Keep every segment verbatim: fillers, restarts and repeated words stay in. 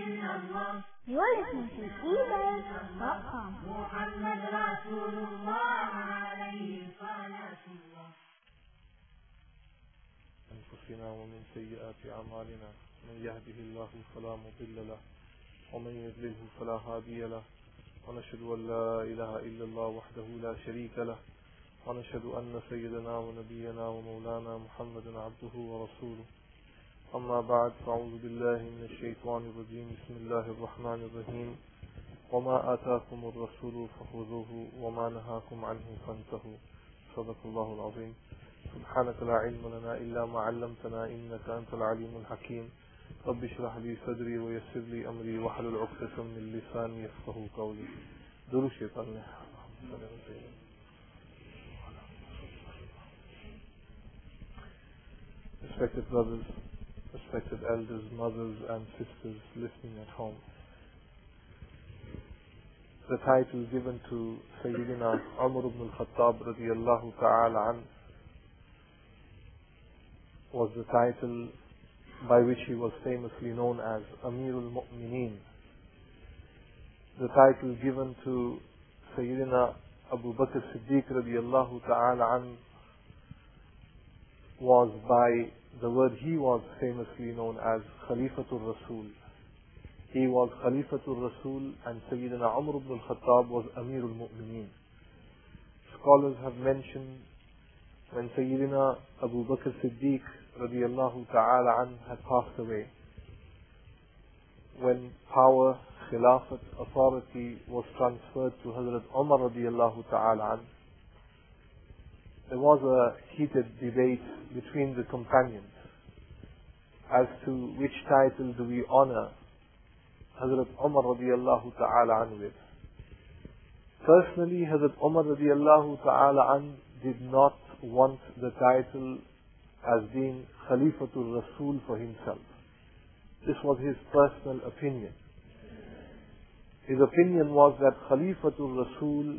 You are listening to e-mail dot com. أنفسنا ومن سيئات أعمالنا من يهده الله فلا مضل له ومن يضلله فلا هادي له ونشهد أن لا إله إلا الله وحده لا شريك له ونشهد أن سيدنا ونبينا ومولانا محمدا عبده ورسوله. أما بعد، فأعوذ بالله من الشيطان الرجيم. بسم الله الرحمن الرحيم. وما آتاكم الرسول فخذوه وما نهاكم عنه فانتهوا. صدق الله العظيم. سبحانك لا علم لنا إلا ما علمتنا إنك أنت العليم الحكيم. رب اشرح لي صدري ويسر لي أمري واحلل عقدة من لساني يفقهوا قولي. درود شيطان. Respected brothers, respected elders, mothers and sisters listening at home. The title given to Sayyidina Umar ibn al-Khattab radiyallahu ta'ala an was the title by which he was famously known as Amirul Mu'mineen. The title given to Sayyidina Abu Bakr Siddiq radiyallahu ta'ala an was by the word he was famously known as Khalifatul Rasul. He was Khalifatul Rasul and Sayyidina Umar ibn al-Khattab was Amirul Mu'mineen. Scholars have mentioned when Sayyidina Abu Bakr Siddiq radiyallahu ta'ala an had passed away, when power, khilafat, authority was transferred to Hazrat Umar radiyallahu ta'ala an, there was a heated debate between the companions as to which title do we honor Hazrat Umar radiyallahu ta'ala an with. Personally, Hazrat Umar radiyallahu ta'ala an did not want the title as being Khalifatul Rasul for himself. This was his personal opinion. His opinion was that Khalifatul Rasul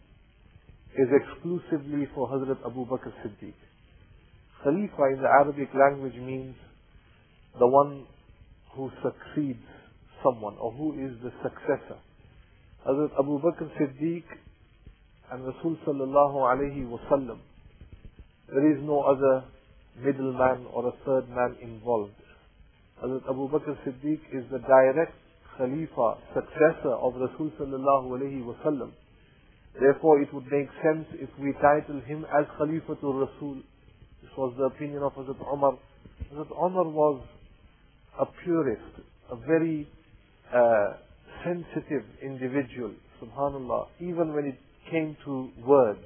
is exclusively for Hazrat Abu Bakr Siddiq. Khalifa in the Arabic language means the one who succeeds someone or who is the successor. Hazrat Abu Bakr Siddiq and Rasul sallallahu alayhi wa sallam, there is no other middleman or a third man involved. Hazrat Abu Bakr Siddiq is the direct Khalifa, successor of Rasul sallallahu alayhi wa sallam. Therefore, it would make sense if we title him as Khalifatul Rasul. This was the opinion of Hazrat Umar. Hazrat Umar was a purist, a very uh, sensitive individual, subhanallah. Even when it came to words,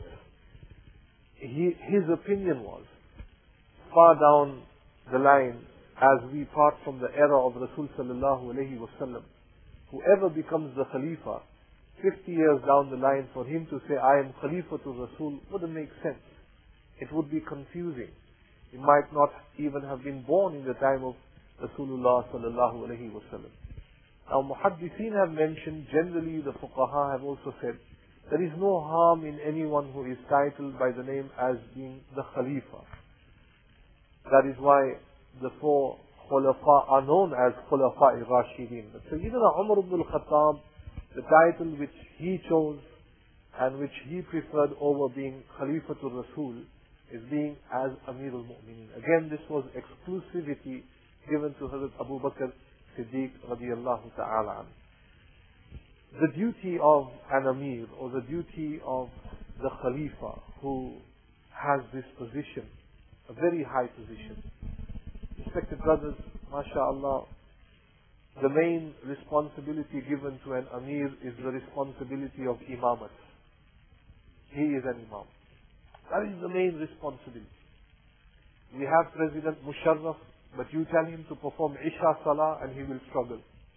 he, his opinion was far down the line as we part from the era of Rasul sallallahu alayhi wa sallam. Whoever becomes the Khalifa, fifty years down the line, for him to say, I am Khalifatul Rasul, wouldn't make sense. It would be confusing. He might not even have been born in the time of Rasulullah sallallahu alayhi wa sallam. Now, Muhaddithin have mentioned, generally the Fuqaha have also said, there is no harm in anyone who is titled by the name as being the Khalifa. That is why the four Khulafa are known as Khulafa Rashidin. But Sayyidina Umar ibn al-Khattab, the title which he chose and which he preferred over being Khalifatul Rasul is being as Amirul Mu'mineen. Again, this was exclusivity given to Hazrat Abu Bakr Siddiq radiyallahu ta'ala. The duty of an Amir or the duty of the Khalifa who has this position, a very high position. Respected brothers, mashallah, the main responsibility given to an Amir is the responsibility of Imamat. He is an Imam. That is the main responsibility. We have President Musharraf, but you tell him to perform Isha Salah and he will struggle.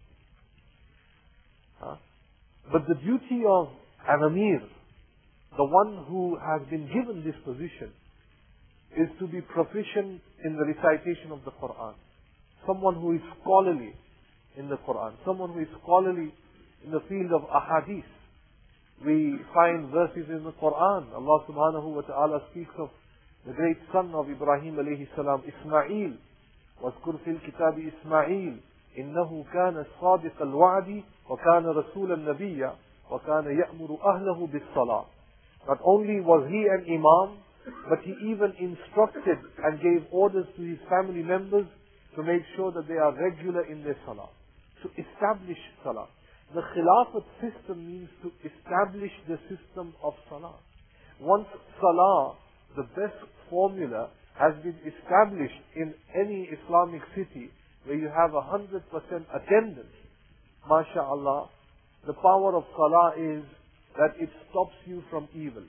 Huh? But the duty of an Amir, the one who has been given this position, is to be proficient in the recitation of the Quran. Someone who is scholarly in the Quran. Someone who is scholarly in the field of ahadith. We find verses in the Quran. Allah subhanahu wa ta'ala speaks of the great son of Ibrahim alayhi salam, Ismail. وَاذْكُرْ فِي الْكِتَابِ إِسْمَاعِيل إنه كان صادق الوعد وكان رسولا نبيا وكان يأمر أهله بالصلاة. Not only was he an imam, but he even instructed and gave orders to his family members to make sure that they are regular in their salah, to establish salah. The Khilafat system means to establish the system of salah. Once salah, the best formula, has been established in any Islamic city where you have a hundred percent attendance, mashallah, the power of salah is that it stops you from evil.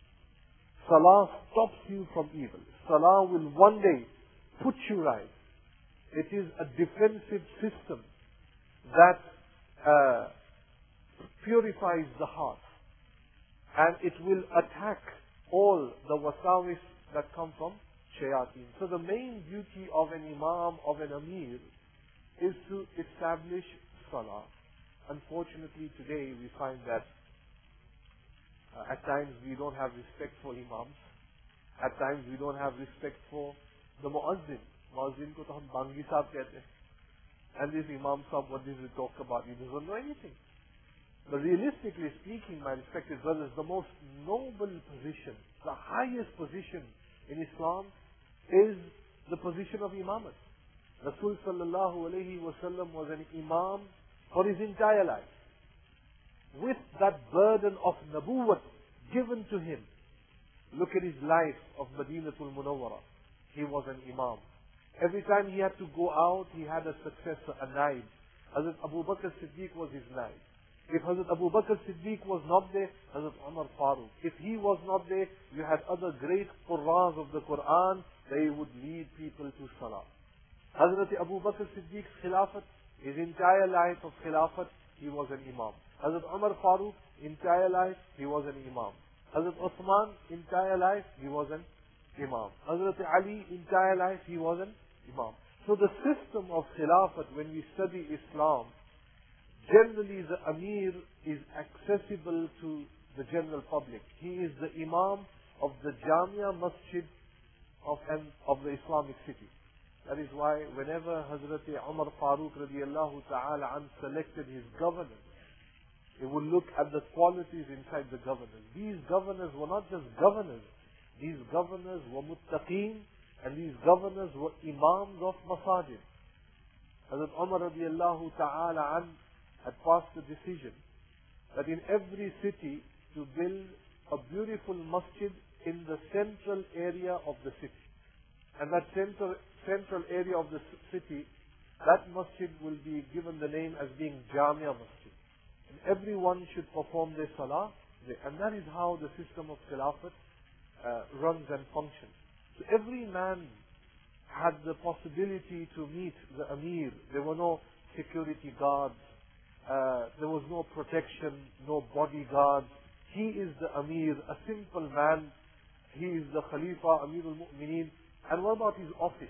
Salah stops you from evil. Salah will one day put you right. It is a defensive system that uh, purifies the heart, and it will attack all the wasawis that come from shayateen. So the main duty of an imam, of an amir, is to establish salah. Unfortunately today we find that uh, at times we don't have respect for imams. At times we don't have respect for the muazzin. Muazzin ko to hum bangi sahab kehte hain. And this imam sahab, what does he talk about? He doesn't know anything. But realistically speaking, my respected brothers, the most noble position, the highest position in Islam is the position of imamat. Rasul sallallahu alayhi wa sallam was an imam for his entire life. With that burden of nabuwwat given to him, look at his life of Madinatul Munawwara. He was an imam. Every time he had to go out, he had a successor, a naib. Hazrat Abu Bakr Siddiq was his naib. If Hazrat Abu Bakr Siddiq was not there, Hazrat Umar Farooq. If he was not there, you had other great Qurrans of the Quran. They would lead people to Salah. Hazrat Abu Bakr Siddiq's Khilafat, his entire life of Khilafat, he was an Imam. Hazrat Umar Farooq, entire life, he was an Imam. Hazrat Uthman, entire life, he was an Imam. Hazrat Ali, entire life, he was an Imam. So the system of Khilafat, when we study Islam, generally the Amir is accessible to the general public. He is the Imam of the Jamia Masjid of, an, of the Islamic city. That is why whenever Hazrat Umar Farooq radiallahu ta'ala an selected his governors, he would look at the qualities inside the governors. These governors were not just governors. These governors were muttaqeen, and these governors were imams of masajid. Hazrat Umar radiallahu ta'ala an had passed a decision that in every city to build a beautiful masjid in the central area of the city. And that central, central area of the city, that masjid will be given the name as being Jamia Masjid. And everyone should perform their salah there. And that is how the system of Khilafat uh, runs and functions. So every man had the possibility to meet the Amir. There were no security guards. Uh, there was no protection, no bodyguards. He is the Amir, a simple man. He is the Khalifa, Amirul Mu'mineen. And what about his office?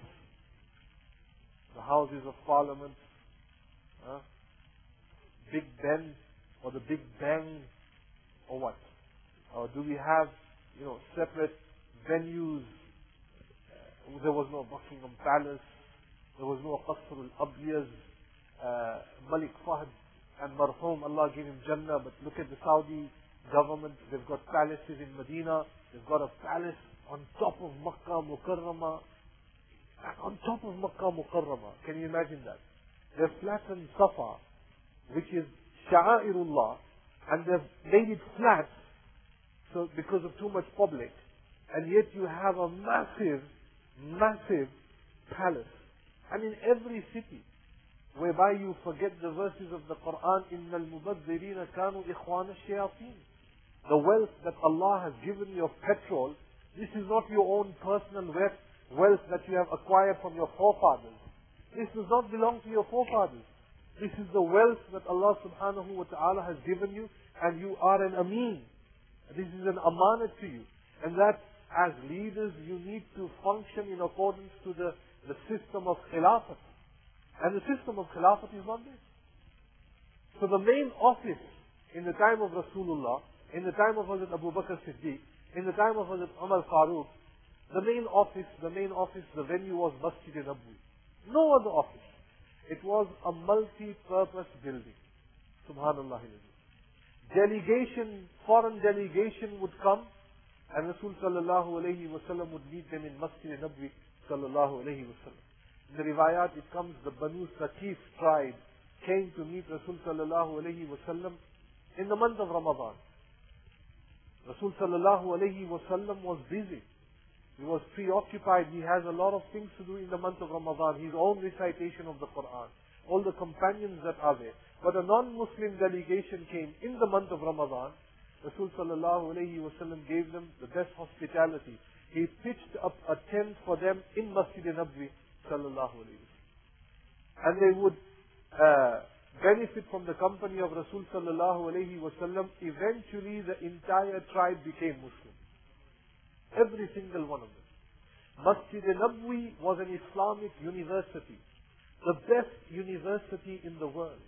The Houses of Parliament, uh, Big Ben, or the Big Bang, or what? Or do we have, you know, separate venues? Uh, there was no Buckingham Palace. There was no Qasr al-Abyaz. Uh, Malik Fahd and Marhum, Allah gave him Jannah, but look at the Saudi government. They've got palaces in Medina. They've got a palace on top of Makkah Mukarramah. On top of Makkah Mukarramah. Can you imagine that? They've flattened Safa, which is Sha'airullah, and they've made it flat so because of too much public. And yet you have a massive, massive palace. And in every city, whereby you forget the verses of the Quran, إِنَّ الْمُبَذِّرِينَ كَانُوا إِخْوَانَ الشَّيَاطِينَ. The wealth that Allah has given you of petrol, this is not your own personal wealth that you have acquired from your forefathers. This does not belong to your forefathers. This is the wealth that Allah subhanahu wa ta'ala has given you, and you are an ameen. This is an amanat to you. And that as leaders you need to function in accordance to the, the system of Khilafat. And the system of Khilafat is not this. So the main office in the time of Rasulullah, in the time of Hazrat Abu Bakr Siddiq, in the time of Hazrat Umar Farooq, the main office, the main office, the venue was Masjid Nabawi. No other office. It was a multi-purpose building. Subhanallah. Delegation, foreign delegation would come, and Rasul sallallahu alayhi wa sallam would meet them in Masjid Nabwi sallallahu alayhi wa sallam. In the riwayat it comes, the Banu Saqif tribe came to meet Rasul sallallahu alayhi wa sallam in the month of Ramadan. Rasul sallallahu alayhi wa sallam was busy. He was preoccupied. He has a lot of things to do in the month of Ramadan. His own recitation of the Quran. All the companions that are there. But a non-Muslim delegation came in the month of Ramadan. Rasul sallallahu alayhi wa sallam gave them the best hospitality. He pitched up a tent for them in Masjid Nabwi sallallahu alayhi wa sallam. And they would uh, benefit from the company of Rasul sallallahu alayhi wa sallam. Eventually the entire tribe became Muslim. Every single one of them. Masjid Nabwi was an Islamic university. The best university in the world.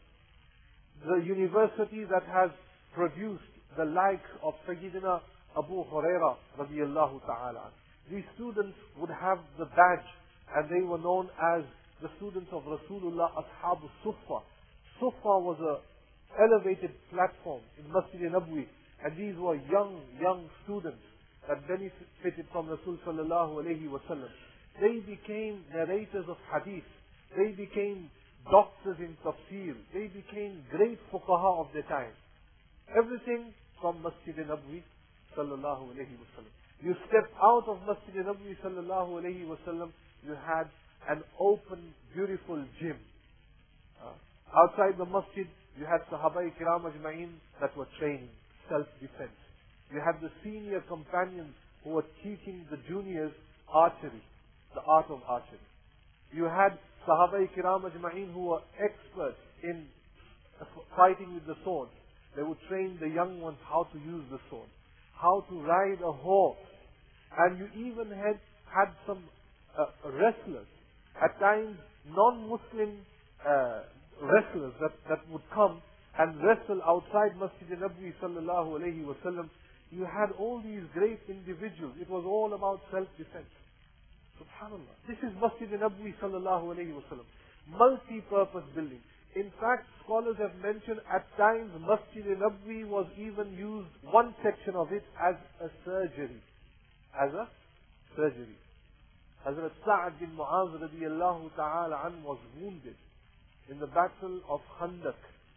The university that has produced the likes of Sayyidina Abu Huraira radiyallahu ta'ala. These students would have the badge, and they were known as the students of Rasulullah Ashab Sufa. Sufa was a elevated platform in Masjid Nabwi, and these were young, young students that benefited from Rasul sallallahu alayhi wa sallam. They became narrators of hadith. They became doctors in tafsir. They became great fuqaha of their time. Everything from Masjid Nabwi sallallahu alayhi wa sallam. You step out of Masjid Nabwi sallallahu alayhi wa sallam, you had an open, beautiful gym. Uh, outside the masjid, you had Sahaba Kiram Ajma'in that were training self-defense. You had the senior companions who were teaching the juniors archery, the art of archery. You had Sahaba Kiram Ajma'in who were experts in fighting with the sword. They would train the young ones how to use the sword, how to ride a horse. And you even had, had some uh, wrestlers, at times non-Muslim uh, wrestlers that, that would come and wrestle outside Masjid Nabwi sallallahu alayhi wa sallam. You had all these great individuals. It was all about self-defense. Subhanallah. This is Masjid Nabwi sallallahu alayhi wa sallam. Multi-purpose building. In fact, scholars have mentioned at times Masjid Nabwi was even used, one section of it, as a surgery. As a surgery. Hazrat Sa'ad bin Mu'az radiyallahu ta'ala an was wounded in the battle of Khandaq.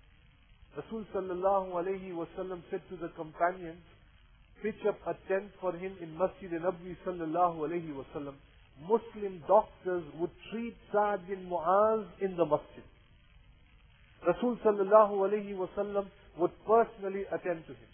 Rasul sallallahu alayhi wa sallam said to the companions, pitch up a tent for him in Masjid Nabwi sallallahu alayhi wa sallam. Muslim doctors would treat Sa'ad bin Mu'az in the masjid. Rasul sallallahu alayhi wa sallam would personally attend to him.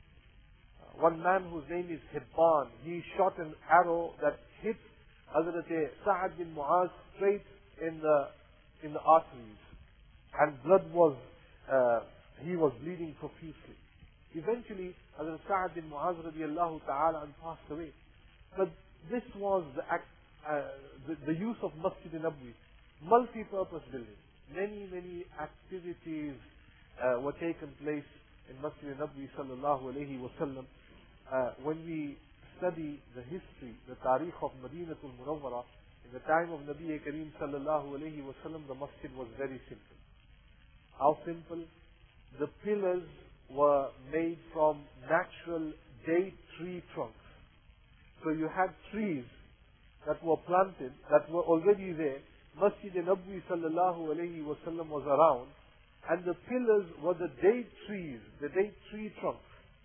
Uh, one man whose name is Hibban, he shot an arrow that hit Hazrat Sa'ad bin Mu'az straight in the in the arteries, and blood was uh, he was bleeding profusely. Eventually, Hazrat Sa'ad bin Mu'az radiyallahu ta'ala and passed away. But this was the act, uh, the, the use of Masjid Nabwi, multi-purpose building. Many, many activities uh, were taken place in Masjid Nabwi sallallahu alayhi wa sallam. Uh, when we study the history, the Tarikh of Madinatul Munawwara, in the time of Nabi Kareem sallallahu alayhi wa sallam, the masjid was very simple. How simple? The pillars were made from natural date tree trunks. So you had trees that were planted, that were already there. Masjid Nabwi sallallahu alayhi wa sallam was around, and the pillars were the date trees, the date tree trunks.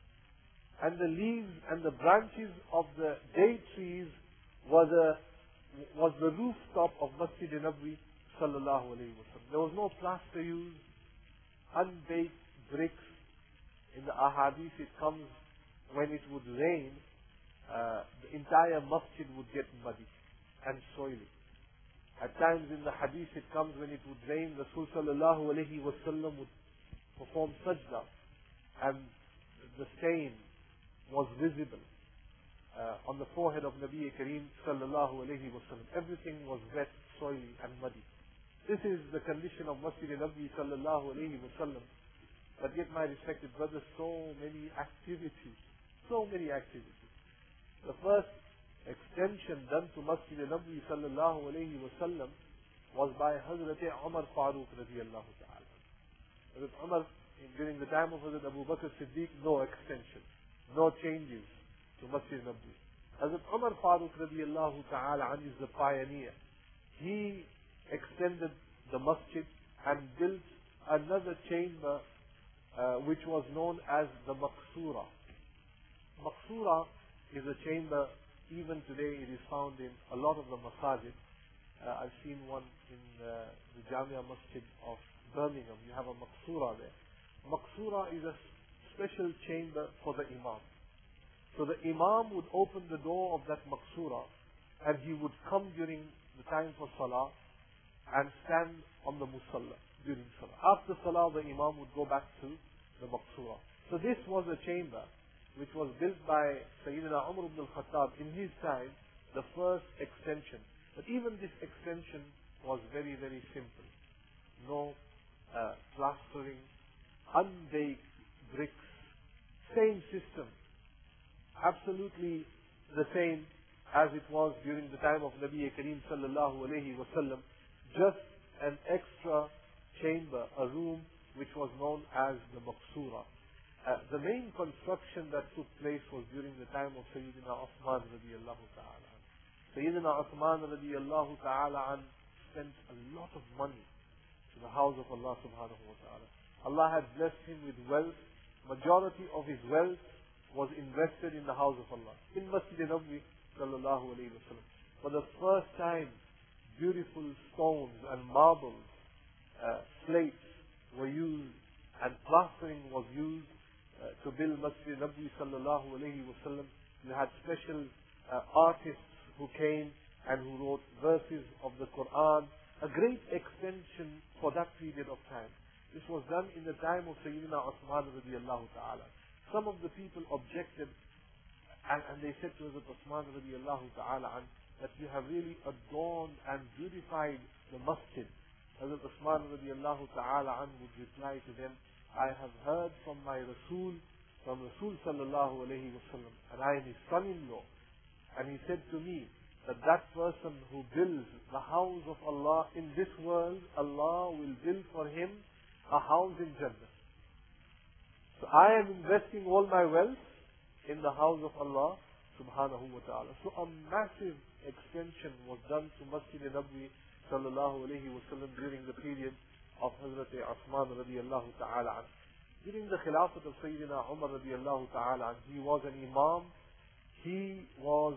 And the leaves and the branches of the date trees were the, was the rooftop of Masjid Nabwi sallallahu alayhi wa sallam. There was no plaster used, unbaked bricks. In the ahadith it comes, when it would rain, uh, the entire masjid would get muddy and soily. At times in the hadith it comes, when it would rain, Rasul sallallahu alayhi wa sallam would perform sajda, and the stain was visible uh, on the forehead of Nabi Kareem sallallahu alayhi wa sallam. Everything was wet, soily and muddy. This is the condition of Masjid Nabwi sallallahu alayhi wa sallam. But yet, my respected brothers, so many activities, so many activities. The first extension done to Masjid Nabwi sallallahu alayhi wa sallam was by Hazrat Umar Farooq radiallahu ta'ala. Hazrat Umar, during the time of Hazrat Abu Bakr Siddiq, no extension, no changes to Masjid Nabawi. Hazrat Umar Farooq radiallahu ta'ala is the pioneer. He extended the masjid and built another chamber uh, which was known as the Maqsura. Maqsura is a chamber, even today it is found in a lot of the masajid. Uh, I've seen one in uh, the Jamia Masjid of Birmingham. You have a Maqsura there. Maqsura is a special chamber for the Imam. So the Imam would open the door of that Maqsura and he would come during the time for Salah and stand on the Musalla during Salah. After Salah, the Imam would go back to the Maqsura. So this was a chamber which was built by Sayyidina Umar ibn al-Khattab in his time, the first extension. But even this extension was very, very simple. No uh, plastering, unbaked bricks, same system. Absolutely the same as it was during the time of Nabi Kareem sallallahu alayhi wa sallam. Just an extra chamber, a room which was known as the Maqsura. Uh, the main construction that took place was during the time of Sayyidina Uthman radiallahu ta'ala. Sayyidina Uthman radiallahu ta'ala spent a lot of money to the house of Allah subhanahu wa ta'ala. Allah had blessed him with wealth. Majority of his wealth was invested in the house of Allah, in Masjid Nabawi sallallahu alayhi wa sallam. For the first time, beautiful stones and marbles, uh, slates were used and plastering was used uh, to build Masjid Nabawi sallallahu alayhi wa sallam. You had special uh, artists who came and who wrote verses of the Quran, a great extension for that period of time. This was done in the time of Sayyidina Uthman radiallahu ta'ala. Some of the people objected and, and they said to Hazrat Uthman radiallahu ta'ala that you have really adorned and beautified the masjid. Hazrat Uthman radiallahu ta'ala would reply to them, I have heard from my Rasul, from Rasul sallallahu alayhi wa sallam, and I am his son-in-law. And he said to me that that person who builds the house of Allah in this world, Allah will build for him a house in Jannah. So I am investing all my wealth in the house of Allah subhanahu wa ta'ala. So a massive extension was done to Masjid Nabawi sallallahu alayhi wa sallam during the period of Hazrat Uthman radiallahu ta'ala. During the Khilafat of Sayyidina Umar radiallahu ta'ala, he was an Imam. He was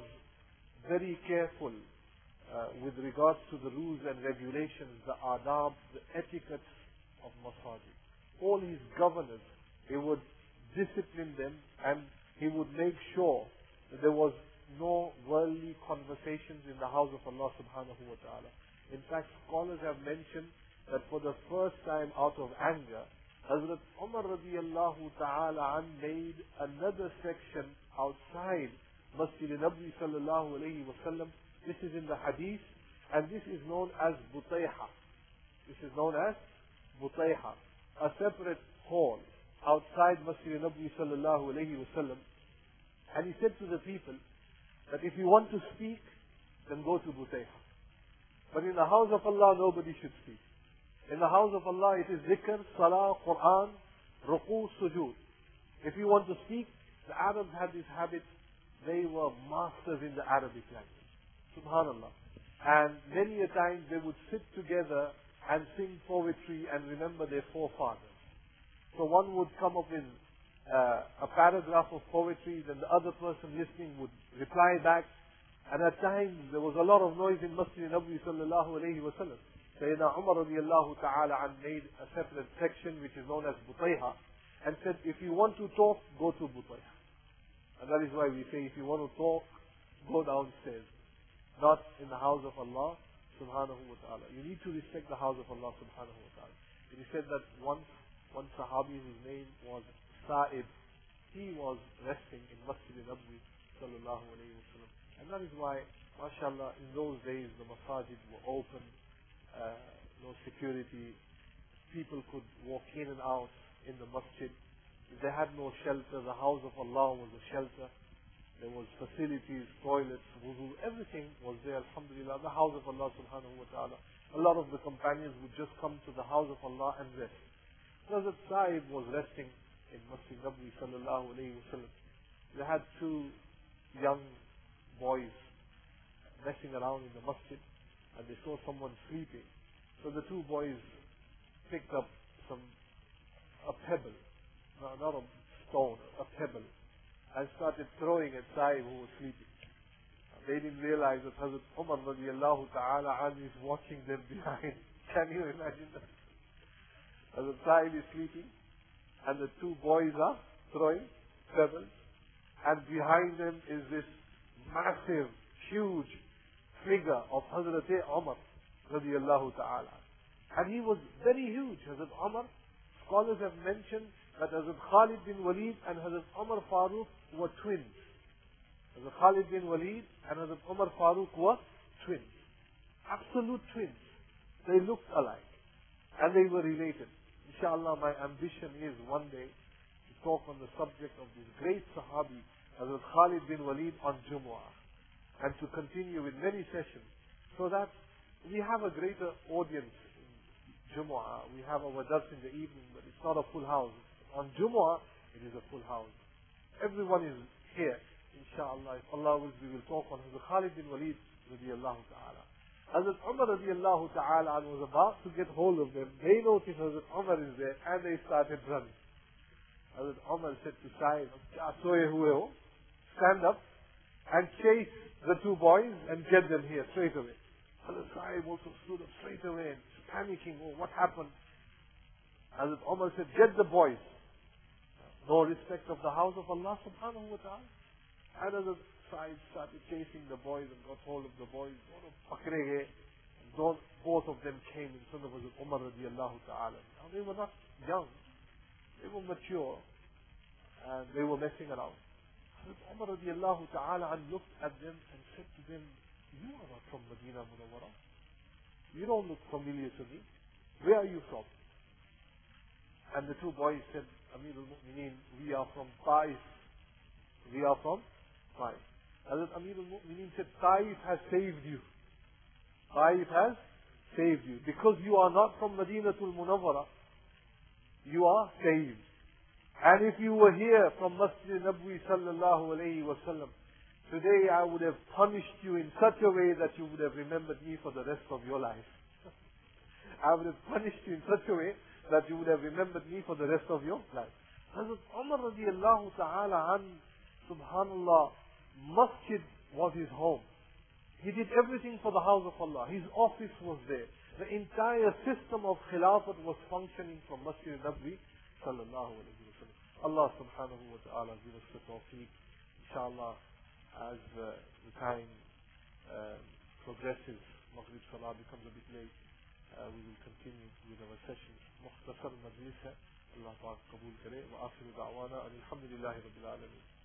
very careful uh, with regards to the rules and regulations, the adab, the etiquette of masajid. All his governors, he would discipline them and he would make sure that there was no worldly conversations in the house of Allah subhanahu wa ta'ala. In fact, scholars have mentioned that for the first time out of anger, Hazrat Umar radiallahu ta'ala made another section outside Masjid Nabawi sallallahu alayhi wa sallam. This is in the hadith and this is known as Butayha. This is known as Butayha, a separate hall outside Masjid Nabawi sallallahu alayhi wa sallam. And he said to the people that if you want to speak, then go to Butayha. But in the house of Allah, nobody should speak. In the house of Allah, it is zikr, salah, Quran, ruku, sujood. If you want to speak, the Arabs had this habit. They were masters in the Arabic language. Subhanallah. And many a time they would sit together and sing poetry and remember their forefathers. So one would come up with uh, a paragraph of poetry, then the other person listening would reply back. And at times there was a lot of noise in Masjid Nabawi sallallahu alayhi wa sallam. Sayyidina Umar radiallahu ta'ala made a separate section which is known as Butayha and said, if you want to talk, go to Butayha. And that is why we say, if you want to talk, go downstairs. Not in the house of Allah subhanahu wa ta'ala. You need to respect the house of Allah subhanahu wa ta'ala. It is said that once, one Sahabi whose name was Sa'id, he was resting in Masjid Nabawi sallallahu alayhi wa sallam. And that is why, mashallah, in those days the masajid were open, uh, no security, people could walk in and out in the masjid. If they had no shelter, the house of Allah was a shelter. There was facilities, toilets, wudu, everything was there, alhamdulillah, the house of Allah subhanahu wa ta'ala. a lot of the companions would just come to the house of Allah and rest. Hazrat Sa'ib was resting in Masjid Nabawi sallallahu alayhi wa sallam. They had two young boys messing around in the masjid, and they saw someone sleeping. So the two boys picked up some, a pebble, no, not a stone, a pebble, and started throwing at Sa'ib who was sleeping. They didn't realize that Hazrat Umar radiallahu ta'ala anhu is watching them behind. Can you imagine that? Hazrat Sa'ib is sleeping, and the two boys are throwing pebbles, and behind them is this massive, huge figure of Hazrat Umar radiallahu ta'ala. And he was very huge. Hazrat Umar, scholars have mentioned that Hazrat Khalid bin Walid and Hazrat Umar Farooq were twins. Hazrat Khalid bin Walid and Hazrat Umar Farooq were twins. Absolute twins. They looked alike. And they were related. Inshallah, my ambition is one day to talk on the subject of this great Sahabi, Hazrat Khalid bin Walid, on Jumu'ah. And to continue with many sessions, so that we have a greater audience in Jumu'ah. We have our dars in the evening, but it's not a full house. On Jumu'ah, it is a full house. Everyone is here. Inshallah, if Allah wills, we will talk on Hazrat Khalid bin Walid radiallahu ta'ala. Hazrat Umar radiallahu ta'ala was about to get hold of them. They noticed Hazrat Umar is there, and they started running. Hazrat Umar said to Sa'id, stand up and chase the two boys and get them here straight away. Hazrat Sa'id also stood up straight away and panicking. Oh, what happened? Hazrat Umar said, get the boys. No respect of the house of Allah subhanahu wa ta'ala. And Hazrat Sa'id started chasing the boys and got hold of the boys. Both of them came in front of Hazrat Umar radiallahu ta'ala. Now they were not young. They were mature. And they were messing around. Hazrat Umar radiallahu ta'ala looked at them and said to them, you are not from Medina Munawwara. You don't look familiar to me. Where are you from? And the two boys said, Amir al-Mu'mineen, we are from Taif. We are from Taif. Hazrat Amir al-Mu'mineen said, Taif has saved you. Taif has saved you. Because you are not from Madinatul Munawwara, you are saved. And if you were here from Masjid Nabawi sallallahu alayhi wa sallam, today I would have punished you in such a way that you would have remembered me for the rest of your life. I would have punished you in such a way that you would have remembered me for the rest of your life. Hazrat Umar radiallahu ta'ala an, subhanallah, masjid was his home. He did everything for the house of Allah. His office was there. The entire system of Khilafat was functioning from Masjid Nabawi sallallahu alayhi wa sallam. Allah subhanahu wa ta'ala give us the tawfiq. Inshallah, as uh, the time uh, progresses, Maghrib Salah becomes a bit late, uh, we will continue with our session. Mukhtasar Majlis hai. Allah Ta'ala Qabul Kare. Wa akhiru da'wana. Alhamdulillahi Rabbil Alameen.